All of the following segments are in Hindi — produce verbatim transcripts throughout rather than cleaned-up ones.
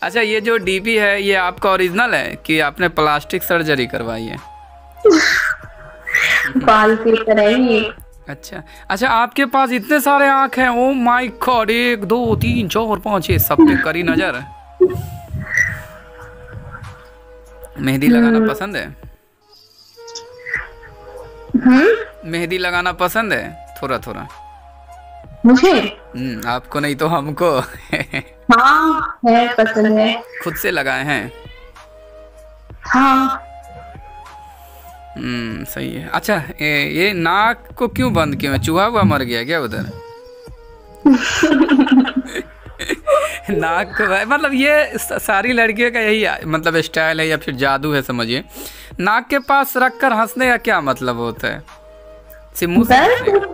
अच्छा, ये जो डीपी है ये आपका ओरिजिनल है कि आपने प्लास्टिक सर्जरी करवाई है? बाल की तरह ही। अच्छा अच्छा, आपके पास इतने सारे आँख हैं? ओ माय गॉड, एक दो तीन चार पाँच छः, सब पे करी नजर है। मेहंदी लगाना पसंद है? हम्म मेहंदी लगाना पसंद है? थोड़ा थोड़ा मुझे। हम्म आपको नहीं तो हमको। हाँ है, पसंद है। खुद से लगाए हैं? हाँ। हम्म सही है। अच्छा, ये, ये नाक को क्यों बंद किया? चूहा हुआ मर गया क्या उधर? नाक को मतलब ये सारी लड़कियों का यही मतलब स्टाइल है या फिर जादू है समझिए। नाक के पास रख कर हंसने का क्या मतलब होता है? सिमू से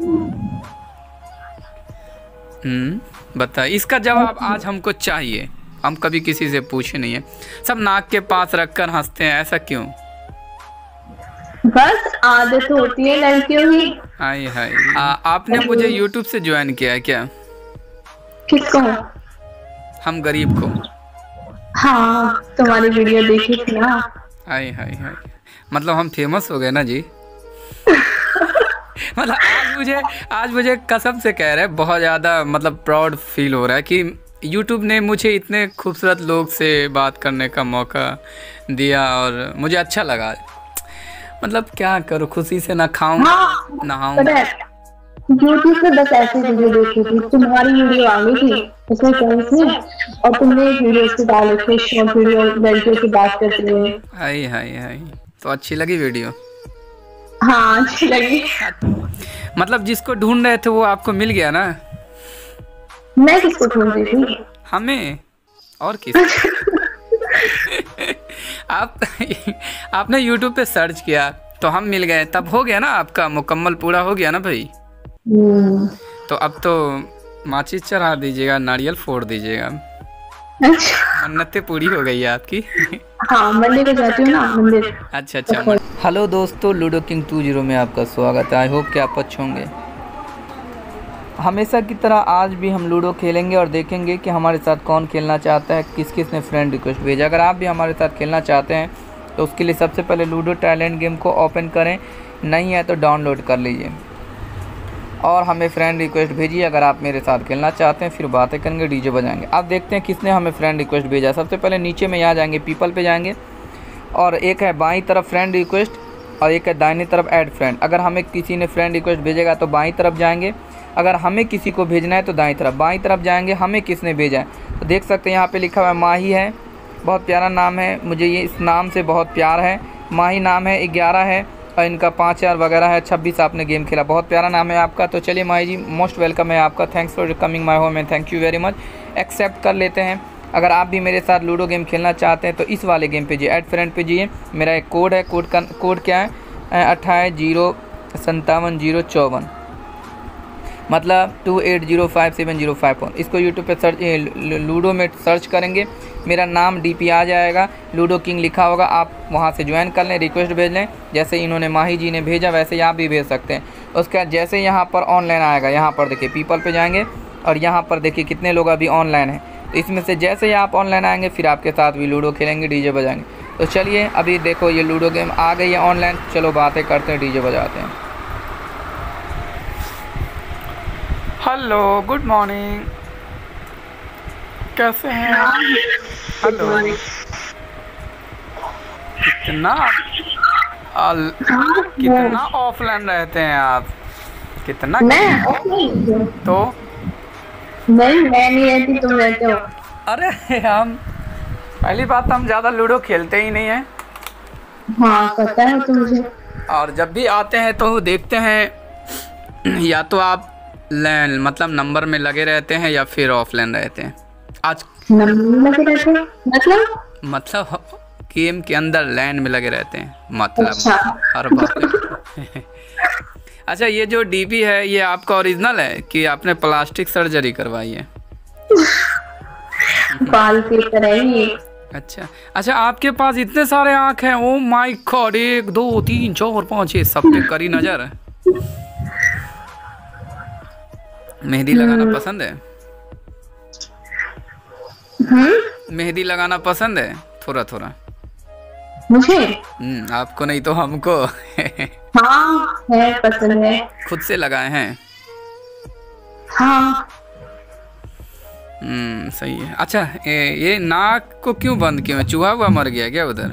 हम्म बताइए, इसका जवाब आज हमको चाहिए। हम कभी किसी से पूछे नहीं है। सब नाक के पास रख कर हंसते हैं, ऐसा क्यों? बस आदत होती है लड़कियों की। हाय हाय, आपने मुझे यूट्यूब से ज्वाइन किया है क्या? किसको? हम गरीब को। हाँ, तुम्हारी वीडियो देखी थी ना। हाय हाय हाय, मतलब हम फेमस हो गए ना जी। मतलब आज मुझे आज मुझे कसम से कह रहे हैं, बहुत ज़्यादा मतलब प्राउड फील हो रहा है कि यूट्यूब ने मुझे इतने खूबसूरत लोग से बात करने का मौका दिया और मुझे अच्छा लगा। मतलब क्या करूँ, खुशी से ना खाऊं हाँ, नहाऊं। यूट्यूब पे बस ऐसी वीडियो देखी थी, तुम्हारी वीडियो आ गई थी उसमें कहीं और तुमने एक वीडियो उसके डाले थे, शॉर्ट वीडियो लड़कियों की बात करते हुए। हाय हाय हाय, तो अच्छी लगी वीडियो? हाँ अच्छी लगी। मतलब जिसको ढूंढ रहे थे वो आपको मिल गया ना? मैं किसको ढूंढ रही थी? हमें और किस? आप आपने यूट्यूब पे सर्च किया तो हम मिल गए, तब हो गया ना, आपका मुकम्मल पूरा हो गया ना भाई। तो अब तो माचिस चढ़ा दीजिएगा, नारियल फोड़ दीजिएगा। मन्नतें पूरी हो गई है आपकी। हाँ, मंदिर को जाती हूँ ना, मंदिर। अच्छा अच्छा। हेलो दोस्तों, लूडो किंग टू जीरो में आपका स्वागत है। आई होप कि आप अच्छे होंगे। हमेशा की तरह आज भी हम लूडो खेलेंगे और देखेंगे कि हमारे साथ कौन खेलना चाहता है, किस किस ने फ्रेंड रिक्वेस्ट भेजा। अगर आप भी हमारे साथ खेलना चाहते हैं तो उसके लिए सबसे पहले लूडो टैलेंट गेम को ओपन करें, नहीं है तो डाउनलोड कर लीजिए और हमें फ्रेंड रिक्वेस्ट भेजिए। अगर आप मेरे साथ खेलना चाहते हैं, फिर बातें करेंगे, डीजे बजाएंगे। अब देखते हैं किसने हमें फ्रेंड रिक्वेस्ट भेजा। सबसे पहले नीचे में यहाँ जाएंगे, पीपल पे जाएंगे और एक है बाईं तरफ फ्रेंड रिक्वेस्ट और एक है दाहिनी तरफ ऐड फ्रेंड। अगर हमें किसी ने फ्रेंड रिक्वेस्ट भेजेगा तो बाईं तरफ जाएंगे, अगर हमें किसी को भेजना है तो दाईं तरफ। बाईं तरफ जाएंगे, हमें किसने भेजा है तो देख सकते हैं यहाँ पे लिखा हुआ है माही है, बहुत प्यारा नाम है, मुझे ये इस नाम से बहुत प्यार है। माही नाम है, ग्यारह है और इनका पाँच हज़ार वगैरह है, छब्बीस आपने गेम खेला, बहुत प्यारा नाम है आपका। तो चलिए माही जी, मोस्ट वेलकम है आपका, thanks for coming my home and thank you very much. Accept कर लेते हैं। अगर आप भी मेरे साथ लूडो गेम खेलना चाहते हैं तो इस वाले गेम पे जाइए, ऐड फ्रेंड पे जाइए। मेरा एक कोड है, कोड का कोड क्या है, अट्ठाईस जीरो संतावन जीरो चौवन, मतलब two eight zero five seven zero five one. इसको यूट्यूब पे सर्च लूडो में सर्च करेंगे, मेरा नाम डीपी आ जाएगा, लूडो किंग लिखा होगा, आप वहां से ज्वाइन कर लें, रिक्वेस्ट भेज लें। जैसे इन्होंने माही जी ने भेजा वैसे ही आप भी भेज सकते हैं। उसके बाद जैसे यहाँ पर ऑनलाइन आएगा, यहाँ पर देखिए पीपल पे जाएंगे और यहाँ पर देखिए कितने लोग अभी ऑनलाइन हैं। तो इसमें से जैसे ही आप ऑनलाइन आएंगे फिर आपके साथ भी लूडो खेलेंगे, डीजे बजाएंगे। तो चलिए अभी देखो ये लूडो गेम आ गई है ऑनलाइन, चलो बातें करते हैं, डीजे बजाते हैं। हेलो, गुड मॉर्निंग, कैसे हैं आप? हेलो, कितना अल, कितना ऑफलाइन रहते हैं आप? कितना मैं तो नहीं, मैं नहीं रहती, तुम रहते हो। अरे हम पहली बात, हम ज़्यादा लूडो खेलते ही नहीं हैं। हाँ पता है तो मुझे। और जब भी आते हैं तो देखते हैं या तो आप लैन मतलब नंबर में लगे रहते हैं या फिर ऑफलाइन रहते हैं। आज नंबर लगे रहते हैं मतलब मतलब गेम के अंदर लाइन में लगे रहते हैं मतलब। अच्छा। हर बात। अच्छा, ये जो डीपी है ये आपका ओरिजिनल है कि आपने प्लास्टिक सर्जरी करवाई है? बाल की तरह ही। अच्छा अच्छा, आपके पास इतने सारे आँख हैं? ओ माय गॉड, एक दो तीन चार पाँच छः, सब पे करी नजर है। मेहंदी लगाना पसंद है? मेहंदी लगाना पसंद है थोड़ा थोड़ा? मुझे? हम्म, आपको नहीं तो हमको। हाँ है, पसंद है। खुद से लगाए हैं? हाँ। हम्म, सही है। अच्छा, ये, ये नाक को क्यों बंद किया? चूहा हुआ मर गया क्या उधर?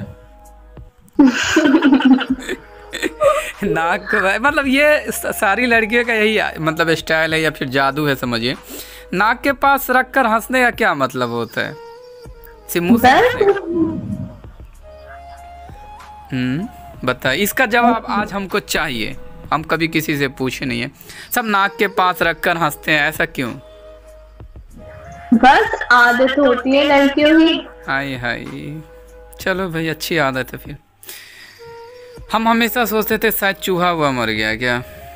नाक को मतलब ये सारी लड़कियों का यही मतलब स्टाइल है या फिर जादू है समझिए। नाक के पास रख कर हंसने का क्या मतलब होता है? सिमू से हम्म बताइए, इसका जवाब आज हमको चाहिए। हम कभी किसी से पूछे नहीं है, सब नाक के पास रख कर हंसते हैं, ऐसा क्यों? बस आदत होती है लड़कियों की। हाय हाय, चलो भाई अच्छी आदत है। फिर हम हमेशा सोचते थे शायद चूहा हुआ मर गया क्या।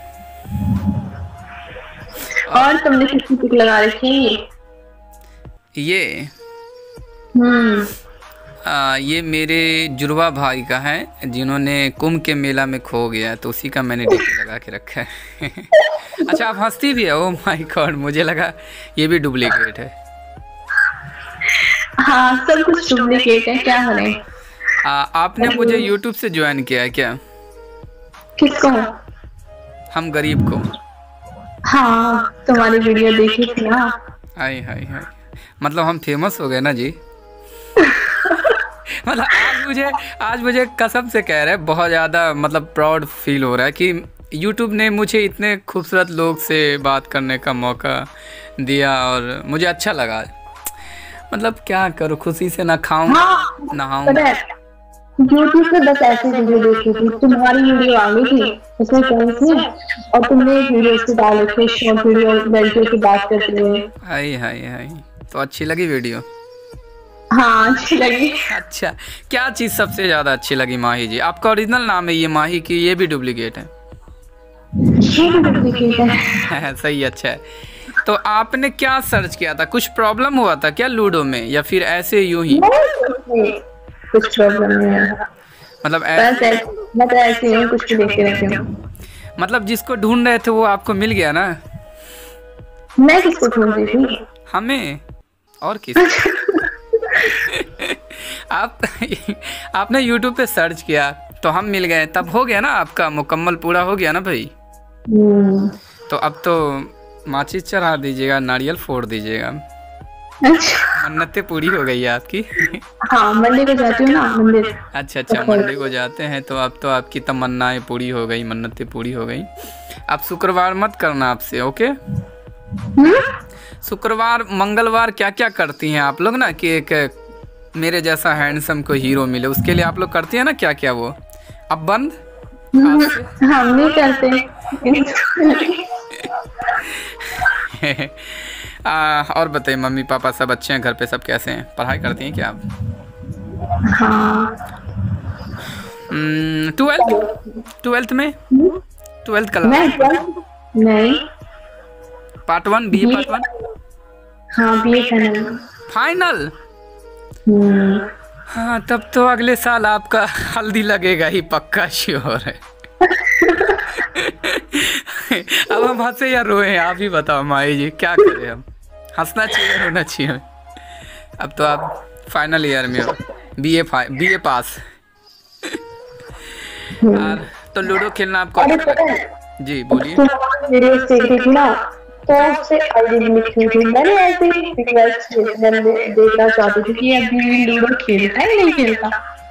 और तुमने किसकी पिक लगा रखी है? ये हम्म आ, ये मेरे जुड़वा भाई का है जिन्होंने कुंभ के मेला में खो गया, तो उसी का मैंने डीपी लगा के रखा है। अच्छा, आप हंसती भी है? ओ माय गॉड, मुझे लगा ये भी डुप्लीकेट है। हाँ, सब कुछ डुप्लीकेट है, क्या करें। आ, आपने मुझे यूट्यूब से ज्वाइन किया है क्या? किसको? हम गरीब को। हाँ, तुम्हारी वीडियो देखी थी ना। हाय हाय हाय, मतलब हम फेमस हो गए ना जी। मतलब आज मुझे आज मुझे कसम से कह रहे हैं, बहुत ज़्यादा मतलब प्राउड फील हो रहा है कि यूट्यूब ने मुझे इतने खूबसूरत लोग से बात करने का मौका दिया और मुझे अच्छा लगा। मतलब क्या करूँ, खुशी से ना खाऊं हाँ, नहाऊं। यूट्यूब पे बस ऐसी वीडियो देखी थी, तुम्हारी वीडियो आ गई थी उसमें कैसे और तुमने एक वीडियो उसके डाल रखे, शॉर्ट वीडियो लड़कियों की बात करते हुए। हाय हाय हाय, तो अच्छी लगी वीडियो? हाँ, अच्छी लगी। अच्छा, क्या चीज़ सबसे ज़्यादा अच्छी लगी माही जी? आपका ओरिजिनल नाम है ये माही की ये भी डुप्लीकेट है? ये भी डुप्लीकेट है। सही, अच्छा है। तो आपने क्या सर्च किया था? कुछ प्रॉब्लम हुआ था क्या लूडो में या फिर ऐसे यूं ही? कुछ प्रॉब्लम नहीं है, मतलब ऐसे मतलब ऐसे ही कुछ भी देखते रहते हूँ। मतलब जिसको ढूंढ रहे थे वो आपको मिल गया ना? मैं किसको ढूंढ रही थी? हमें और किस? आप आपने यूट्यूब पे सर्च किया तो हम मिल गए, तब हो गया ना, आपका मुकम्मल पूरा हो गया ना भाई। तो अब तो माचिस चढ़ा दीजिएगा, नारियल फोड़ दीजिएगा। अच्छा, मन्नतें पूरी हो गई है आपकी। हाँ, मंदिर को जाती हूँ ना, मंदिर। अच्छा अच्छा, मंदिर को जाते हैं तो अब तो आपकी तमन्नाएं पूरी हो गई, मन्नतें पूरी हो गई। आप शुक्रवार मत करना आपसे, ओके? शुक्रवार मंगलवार क्या क्या करती हैं आप लोग ना कि एक मेरे जैसा हैंडसम को हीरो मिले, उसके लिए आप लोग करती हैं ना क्या क्या? वो अब बंद हम नहीं करते। आ, और बताइए, मम्मी पापा सब अच्छे हैं घर पे? सब कैसे हैं? पढ़ाई करती हैं क्या आप? हाँ। ट्वेल्थ ट्वेल्थ में ट्वेल्थ क्लास? नहीं, part one, B A part one. हाँ, बी ए फाइनल। फाइनल? हाँ, तब तो अगले साल आपका हल्दी लगेगा ही पक्का, श्योर है। अब हम हंसे या रोए, आप ही बताओ माई जी, क्या करें हम? हंसना चाहिए, रोना चाहिए? अब तो आप फाइनल ईयर में हो, बी ए बी ए पास। और तो लूडो खेलना आपको अच्छा लगता है? जी बोलिए। वीडियोस देखी थी ना, तो उससे आईडी लिखी थी मैंने, ऐसे ही रिक्वेस्ट देखना चाहती थी कि अभी लूडो खेलता है नहीं खेलता।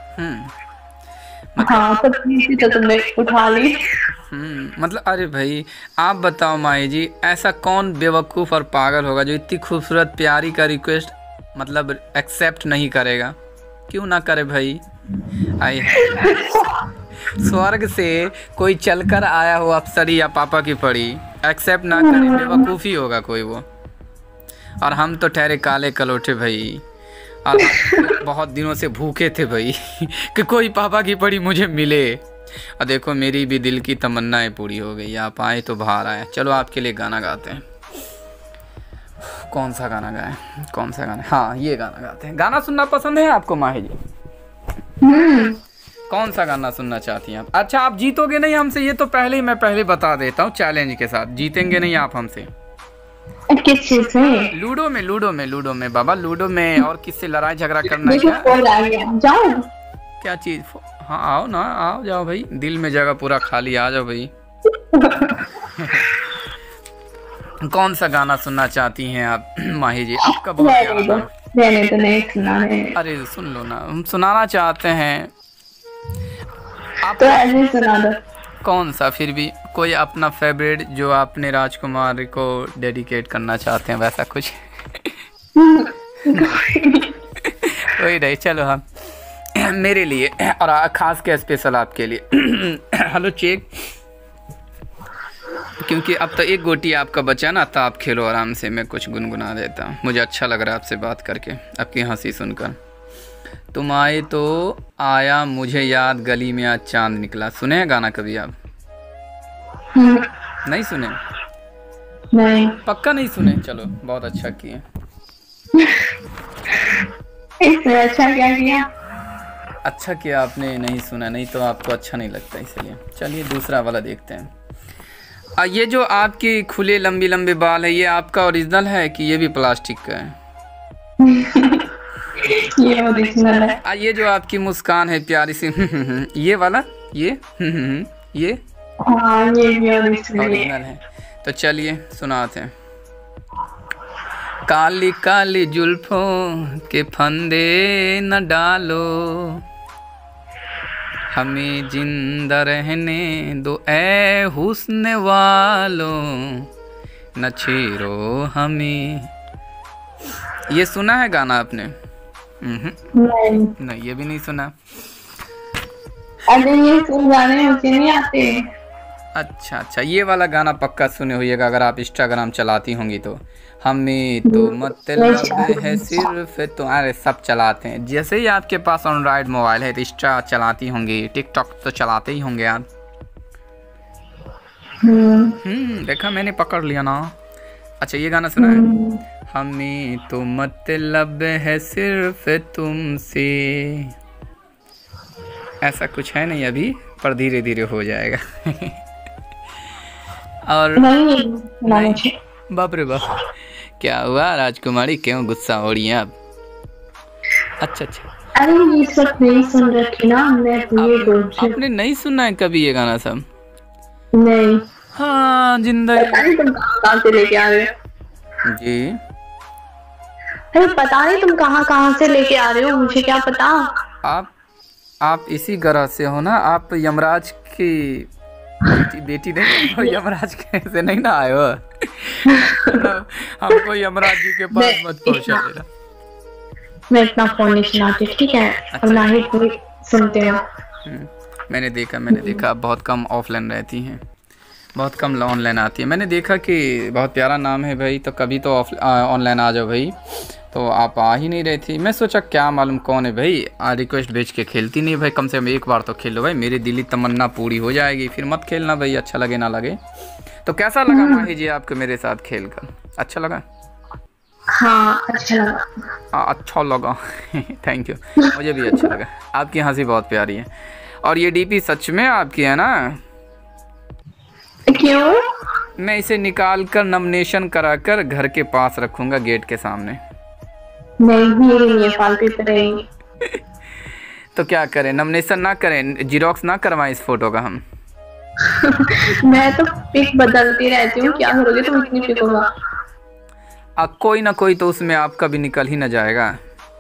हम्म हाँ, तो तो तुमने उठा ली। हम्म मतलब अरे भाई आप बताओ माई जी, ऐसा कौन बेवकूफ़ और पागल होगा जो इतनी खूबसूरत प्यारी का रिक्वेस्ट मतलब एक्सेप्ट नहीं करेगा? क्यों ना करे भाई? आई स्वर्ग से कोई चलकर आया हो अप्सरी या पापा की पड़ी, एक्सेप्ट ना करे, बेवकूफ़ी होगा कोई वो। और हम तो ठहरे काले कलोटे भाई, और बहुत दिनों से भूखे थे भाई कि कोई पापा की पड़ी मुझे मिले। और देखो मेरी भी दिल की तमन्नाएं पूरी हो गई, आप आए तो बाहर आए। चलो आपके लिए गाना गाते हैं। कौन सा गाना गाएं? कौन सा गाना? हाँ, ये गाना गाते हैं। गाना सुनना पसंद है आपको माही जी? कौन सा गाना सुनना चाहती हैं आप? अच्छा, आप जीतोगे नहीं हमसे, ये तो पहले ही मैं पहले बता देता हूँ, चैलेंज के साथ जीतेंगे नहीं आप हमसे। किस चीज से? लूडो में, लूडो में, लूडो में बाबा, लूडो में। और किससे लड़ाई झगड़ा करना है देखो क्या? कॉल आ गया, जाओ। क्या चीज? हाँ आओ ना, आओ जाओ भाई, दिल में जगह पूरा खाली, आ जाओ भाई। कौन सा गाना सुनना चाहती हैं आप माही जी? आपका बहुत प्यारा गाना। मैंने तो नहीं सुना है। अरे सुन लो ना, हम सुनाना चाहते हैं आप तो ऐसे सुना दो। कौन सा फिर भी कोई अपना फेवरेट जो आपने राजकुमार को डेडिकेट करना चाहते हैं, वैसा कुछ? वही नहीं, चलो हम मेरे लिए और खास के स्पेशल आपके लिए। हेलो चेक, क्योंकि अब तो एक गोटी आपका बचा ना, तो आप खेलो आराम से, मैं कुछ गुनगुना देता हूँ। मुझे अच्छा लग रहा है आपसे बात करके, आपकी हंसी सुनकर। तुम आए तो आया मुझे याद, गली में आज चांद निकला। सुने हैं गाना कभी आप? नहीं सुने? नहीं। पक्का नहीं सुने? चलो बहुत अच्छा किए। इसमें अच्छा क्या किया? अच्छा किया आपने नहीं सुना, नहीं तो आपको अच्छा नहीं लगता, इसलिए। चलिए दूसरा वाला देखते हैं। आ, ये जो आपकी खुले लंबी लंबे बाल है, ये आपका ओरिजिनल है कि ये भी प्लास्टिक का है? ये ओरिजिनल है। आ, ये जो आपकी मुस्कान है प्यारी सी, ये वाला, ये ये हाँ, ये भी ओरिजिनल है। तो चलिए सुनाते हैं। काली काली जुल्फों के फंदे न डालो, हमें जिंदा रहने दो ए हुस्न वालों, न छेड़ो हमें। ये सुना है गाना आपने? नहीं। नहीं, ये भी नहीं सुना। अरे ये सुन गाने मुझे नहीं आते। अच्छा अच्छा, ये वाला गाना पक्का सुने होइएगा अगर आप इंस्टाग्राम चलाती होंगी तो। हमें तो मतलब है सिर्फ तुम्हारे, सब चलाते हैं। जैसे ही आपके पास एंड्रॉइड मोबाइल है तो इंस्टा चलाती होंगी, टिकटॉक तो चलाते ही होंगे आप। हम्म देखा, मैंने पकड़ लिया ना। अच्छा ये गाना सुना है? हमें तो मतलब है सिर्फ तुमसे, ऐसा कुछ है नहीं अभी, पर धीरे धीरे हो जाएगा। और नहीं, बाप रे बाप, क्या हुआ राजकुमारी, क्यों गुस्सा हो रही हैं आप? अच्छा अच्छा, अरे ये सब नहीं सुन रखी ना मैं, आप, आपने नहीं सुना है कभी ये गाना सब? नहीं। हाँ जिंदगी। तुम कहाँ से लेके आ रहे हो? जी अरे पता नहीं तुम कहाँ कहाँ से लेके आ रहे हो, मुझे क्या पता। आप आप इसी ग्रह से हो ना? आप यमराज की बेटी, बेटी नहीं हो? यमराज कैसे नहीं ना आए हो? हमको यमराज जी के पास मत पहुंचा देना। मैं इतना फोन नहीं सुनाती, ठीक है? अच्छा। और ना ही कोई सुनते हो। मैंने देखा मैंने देखा आप बहुत कम ऑफलाइन रहती हैं, बहुत कम ऑनलाइन आती है। मैंने देखा कि बहुत प्यारा नाम है भाई, तो कभी तो ऑफ ऑनलाइन आ जाओ भाई। तो आप आ ही नहीं रही थी, मैं सोचा क्या मालूम कौन है भाई, रिक्वेस्ट भेज के खेलती नहीं भाई। कम से कम एक बार तो खेलो भाई, मेरी दिली तमन्ना पूरी हो जाएगी, फिर मत खेलना भाई, अच्छा लगे ना लगे। तो कैसा लगा माही जी आपको मेरे साथ खेल कर? अच्छा लगा? हाँ अच्छा लगा। हाँ अच्छा लगा। थैंक यू, मुझे भी अच्छा लगा। आपकी हंसी बहुत प्यारी है, और ये डीपी सच में आपकी है ना? क्यों? मैं इसे निकाल कर नॉमिनेशन करा कर घर के पास रखूंगा, गेट के सामने। नहीं मेरी नहीं है, फालतू पे रहेगी। तो क्या करें, नॉमिनेशन ना करें, जीरोक्स ना करवाएं इस फोटो का हम? मैं तो पिक बदलती रहती हूँ, क्या करोगे तुम इतनी पिक होगा? अब कोई ना कोई तो उसमें आपका भी निकल ही न जाएगा।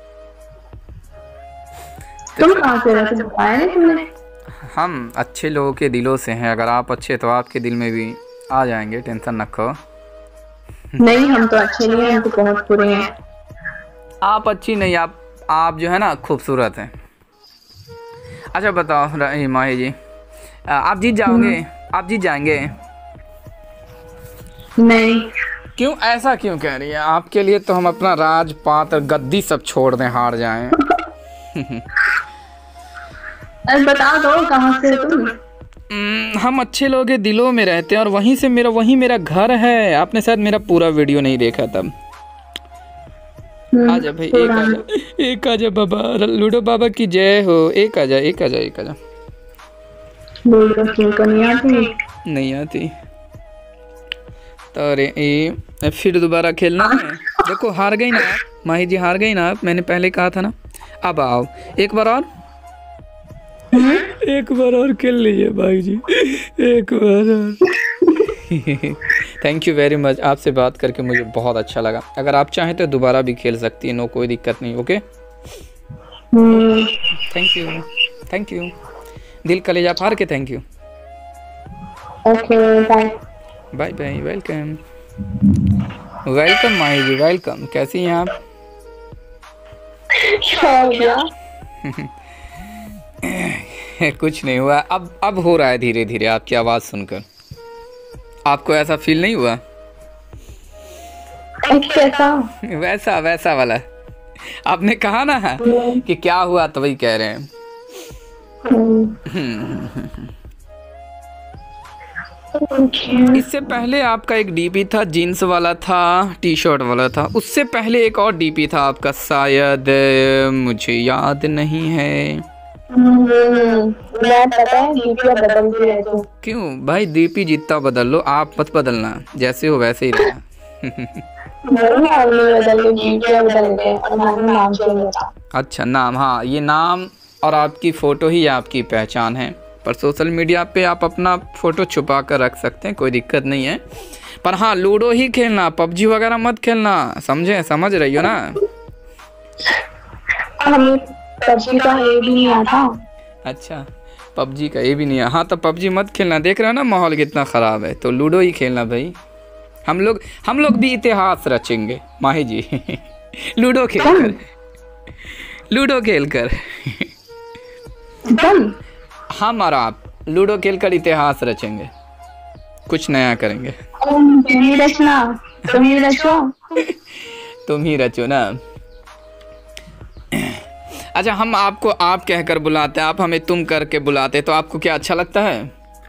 तुम कहाँ से रहते हो, बताया नहीं तुमने? हम अच्छे लोगों के दिलों से हैं, अगर आप अच्छे तो आपके दिल में भी आ जाएंगे, टेंशन न रखो। नहीं हम तो अच्छे नहीं हैं, हम तो बहुत बुरे हैं। आप अच्छी नहीं, आप आप जो है ना खूबसूरत हैं। अच्छा बताओ माही जी, आप जीत जाओगे? आप जीत जाएंगे? नहीं। क्यों, ऐसा क्यों कह रही है? आपके लिए तो हम अपना राजपाट गद्दी सब छोड़ दें, हार जाएं। अरे बता दो कहाँ से तुम? हम अच्छे लोगों के दिलों में रहते हैं, और वहीं से मेरा वहीं मेरा घर है। आपने शायद मेरा पूरा वीडियो नहीं देखा तब। आजा भाई, एक आजा, एक आजा बाबा, लूडो बाबा की जय हो। एक आजा, एक आजा, एक आजा। लूडो खेल को नहीं आती? नहीं आती। तो अरे ये फिर दोबारा खेलना है। देखो हार गई ना आप, माही जी हार गई ना आप, मैंने पहले कहा था ना। अब आओ एक बार और, एक बार और खेल लीजिए भाई जी, एक बार और। थैंक यू वेरी मच, आपसे बात करके मुझे बहुत अच्छा लगा। अगर आप चाहें तो दोबारा भी खेल सकती है, नो कोई दिक्कत नहीं। Okay thank you thank you, दिल कलेजा फाड़ के thank you. Okay bye bye bye, welcome welcome Mahi ji, welcome. कैसी हैं आप? क्या हो गया? कुछ नहीं हुआ, अब अब हो रहा है धीरे धीरे आपकी आवाज़ सुनकर। आपको ऐसा फील नहीं हुआ? कैसा? वैसा वैसा वाला, आपने कहा ना कि क्या हुआ तो वही कह रहे हैं। इससे पहले आपका एक डीपी था, जीन्स वाला था, टी शर्ट वाला था। उससे पहले एक और डीपी था आपका, शायद मुझे याद नहीं है। मैं पता है डीपी बदल दिया है तो। क्यों भाई? डीपी जितना बदल लो, आप मत बदलना, जैसे हो वैसे ही रहना। अच्छा नाम, हाँ ये नाम और आपकी फ़ोटो ही आपकी पहचान है। पर सोशल मीडिया पे आप अपना फ़ोटो छुपा कर रख सकते हैं, कोई दिक्कत नहीं है। पर हाँ लूडो ही खेलना, पबजी वगैरह मत खेलना, समझे? समझ रही हो ना? हमें पबजी का ये भी नहीं आता। अच्छा पबजी का ये भी नहीं है, हाँ तो पबजी मत खेलना। देख रहे हो ना माहौल कितना ख़राब है, तो लूडो ही खेलना भाई। हम लोग हम लोग भी इतिहास रचेंगे माही जी। लूडो खेल कर, लूडो खेल कर। हम और आप लूडो खेल कर इतिहास रचेंगे, कुछ नया करेंगे। तुम ही रचना, तुम ही रचो, तुम ही रचो ना। अच्छा हम आपको आप कहकर बुलाते हैं, आप हमें तुम करके बुलाते, तो आपको क्या अच्छा लगता है?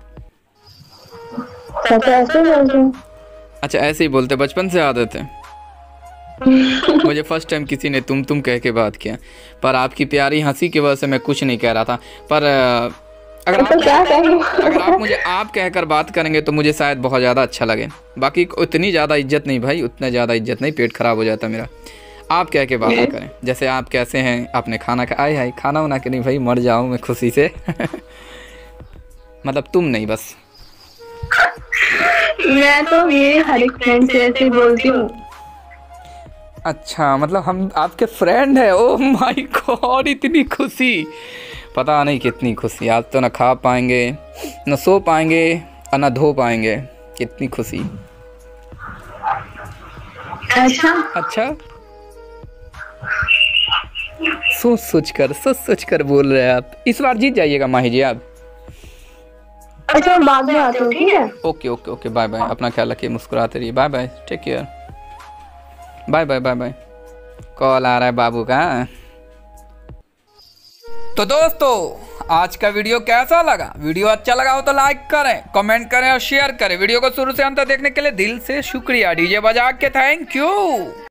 ऐसे बोलते? अच्छा ऐसे ही बोलते, बचपन से आदत है। मुझे फर्स्ट टाइम किसी ने तुम तुम कह के बात किया, पर आपकी प्यारी हंसी की वजह से मैं कुछ नहीं कह रहा था। पर अगर आप, अगर आप मुझे आप कहकर बात करेंगे तो मुझे शायद बहुत ज़्यादा अच्छा लगे। बाकी उतनी ज़्यादा इज्जत नहीं भाई, उतना ज़्यादा इज्जत नहीं, पेट खराब हो जाता मेरा। आप कह के बात करें, जैसे आप कैसे हैं, आपने खाना खा, आए हाय खाना वाना के नहीं भाई, मर जाऊँ मैं खुशी से। मतलब तुम नहीं, बस मैं तो ये हर एक फ्रेंड से ऐसे बोलती हूँ। अच्छा मतलब हम आपके फ्रेंड है? ओह माय गॉड, इतनी खुशी, पता नहीं कितनी खुशी। आज तो ना खा पाएंगे, ना सो पाएंगे और ना धो पाएंगे, कितनी खुशी। अच्छा अच्छा सोच सोच कर सोच सोच कर बोल रहे हैं आप। इस बार जीत जाइएगा माही जी आप। अच्छा बाद में आते हो, ठीक है? Okay okay okay, bye bye, अपना ख्याल रखिए, मुस्कुराते रहिए, bye bye, take care, bye bye bye bye. Call आ रहा है बाबू का। तो दोस्तों आज का वीडियो कैसा लगा? वीडियो अच्छा लगा हो तो लाइक करें, कमेंट करें और शेयर करें। वीडियो को शुरू से अंत तक देखने के लिए दिल से शुक्रिया। डीजे बजा के थैंक यू।